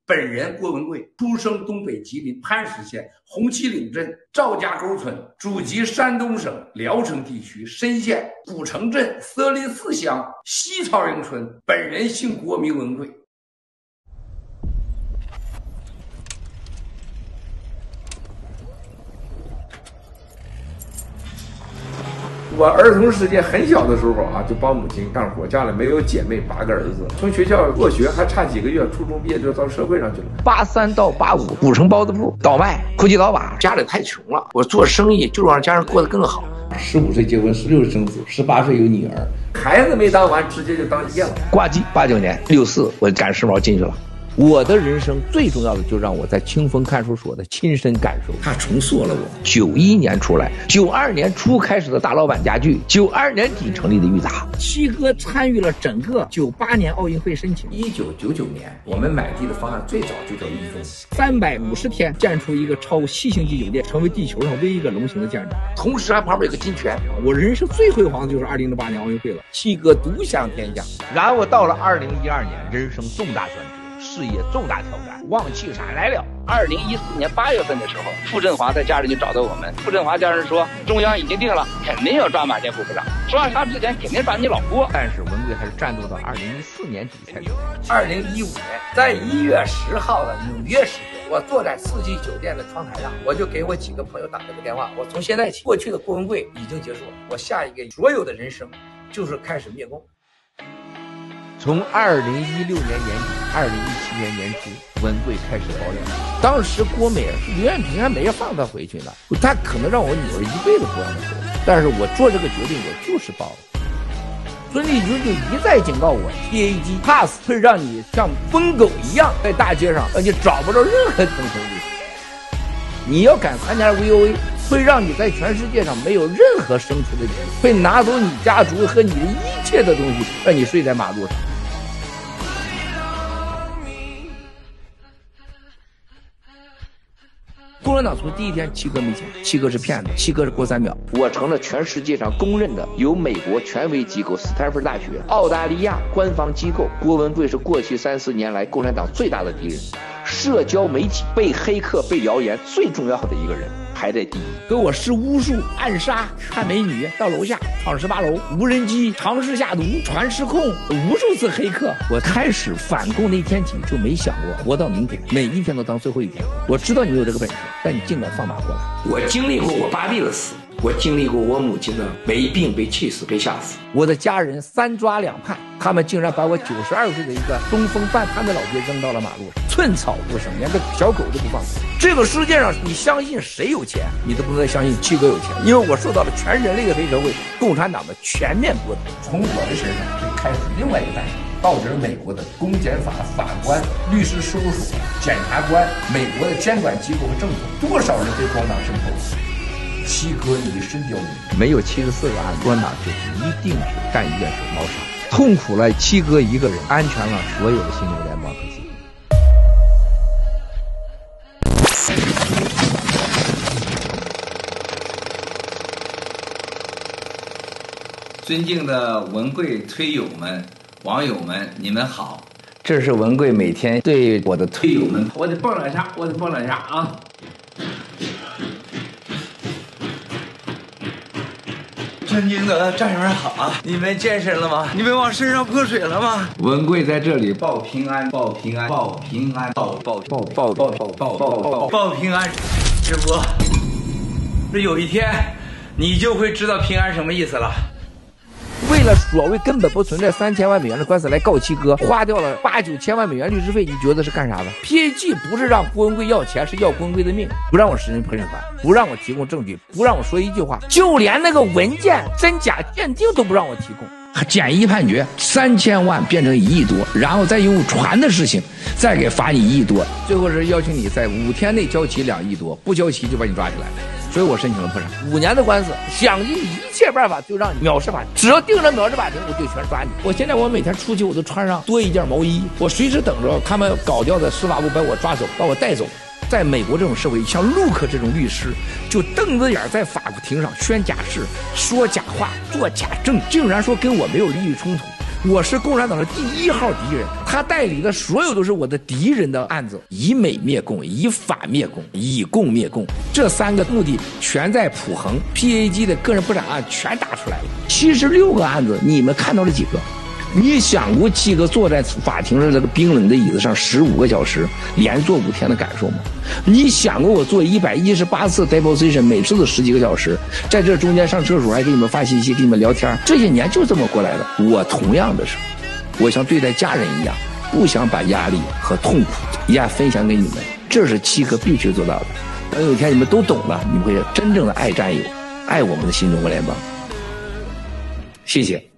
本人郭文贵出生东北吉林磐石县红旗岭镇赵家沟村，祖籍山东省聊城地区深县古城镇色林寺乡西曹营村，本人姓郭名文贵。我儿童时间很小的时候啊，就帮母亲干活，家里没有姐妹，8个儿子，从学校辍学还差几个月，初中毕业就到社会上去了。83到85，古城包子铺倒卖，哭鸡倒把，家里太穷了，我做生意就让家人过得更好。15岁结婚，16岁生子，18岁有女儿，孩子没当完，直接就当爷了。挂机89年64，我赶时髦进去了。我的人生最重要的就让我在清风看守所的亲身感受，他重塑了我。91年出来，92年初开始的大老板家具，92年底成立的裕达。七哥参与了整个98年奥运会申请。1999年，我们买地的方案最早就叫一中，350天建出一个超7星级酒店，成为地球上唯一一个龙形的建筑，同时还旁边有个金泉。我人生最辉煌的就是2008年奥运会了，七哥独享天下。然后到了2012年，人生重大转折。事业重大挑战，旺气闪来了。2014年8月份的时候，傅振华的家人就找到我们。傅振华家人说，中央已经定了，肯定要抓马建副部长，抓他之前肯定抓你老郭。但是文贵还是战斗到2014年底才留下。2015年，在1月10号的纽约时间，我坐在4季酒店的窗台上，我就给我几个朋友打了个电话，我从现在起，过去的郭文贵已经结束了，我下一个所有的人生就是开始灭共。从2016年年底、2017年年初，文贵开始保养。当时郭美刘艳萍还没放他回去呢，他可能让我女儿一辈子不让他回，但是我做这个决定，我就是报了。孙立军就一再警告我 ，PAG Pass 会让你像疯狗一样在大街上，你找不着任何同情力。你要敢参加 VOA， 会让你在全世界上没有任何生存的理由，会拿走你家族和你的一切的东西，让你睡在马路上。共产党从第一天，七哥没钱，七哥是骗子，七哥是郭三秒。我成了全世界上公认的由美国权威机构斯坦福大学、澳大利亚官方机构，郭文贵是过去3、4年来共产党最大的敌人。社交媒体被黑客、被谣言最重要的一个人排在第一，跟我施巫术、暗杀、看美女，到楼下闯18楼，无人机尝试下毒、传失控，无数次黑客。我开始反共那天起就没想过活到明天，每一天都当最后一天。我知道你有这个本事，但你尽管放马过来。我经历过我爸弟的死，我经历过我母亲的没病被气死、被吓死。我的家人3抓2判，他们竟然把我92岁的一个东风半瘫的老爹扔到了马路上，寸草不生，连个小狗都不放。这个世界上，你相信谁有钱，你都不能再相信七哥有钱，因为我受到了全人类的黑社会共产党的全面剥夺。从我的身上就开始另外一个诞生，到底美国的公检法法官、律师事务所、检察官、美国的监管机构和政府，多少人被共产党渗透？七哥以身交易，没有74个案，共产党就一定是干一件事谋杀，痛苦了七哥一个人，安全了所有的新六联邦和自己。 尊敬的文贵推友们、网友们，你们好！ 这是文贵每天对我的推友们， 我得蹦两下，啊！尊敬的战友们好啊！你们健身了吗？你们往身上泼水了吗？文贵在这里报平安，报平安，报平安，报平安！直播，这有一天你就会知道平安什么意思了。 为了所谓根本不存在3000万美元的官司来告七哥，花掉了8、9千万美元律师费，你觉得是干啥的 ？PAG 不是让郭文贵要钱，是要郭文贵的命，不让我实行陪审团，不让我提供证据，不让我说一句话，就连那个文件真假鉴定都不让我提供。简易判决3000万变成1亿多，然后再用传的事情再给罚你1亿多，最后是要求你在5天内交齐2亿多，不交齐就把你抓起来。所以我申请了破产，5年的官司，想尽一切办法就让你藐视法庭，只要定了藐视法庭，我就全抓你。我现在我每天出去我都穿上多一件毛衣，我随时等着他们搞掉的司法部把我抓走，把我带走。在美国这种社会，像陆克这种律师，就瞪着眼在法庭上宣假誓、说假话、做假证，竟然说跟我没有利益冲突。 我是共产党的第1号敌人，他代理的所有都是我的敌人的案子，以美灭共，以法灭共，以共灭共，这3个目的全在普恒 PAG 的个人破产案全打出来了。76个案子，你们看到了几个？你想过七哥坐在法庭上这个冰冷的椅子上15个小时，连坐5天的感受吗？你想过我做118次 deposition， 每次都10几个小时，在这中间上厕所还给你们发信息，给你们聊天，这些年就这么过来的。我同样的是，我像对待家人一样，不想把压力和痛苦一样分享给你们，这是七哥必须做到的。等有一天你们都懂了，你们会真正的爱战友，爱我们的新中国联邦。谢谢。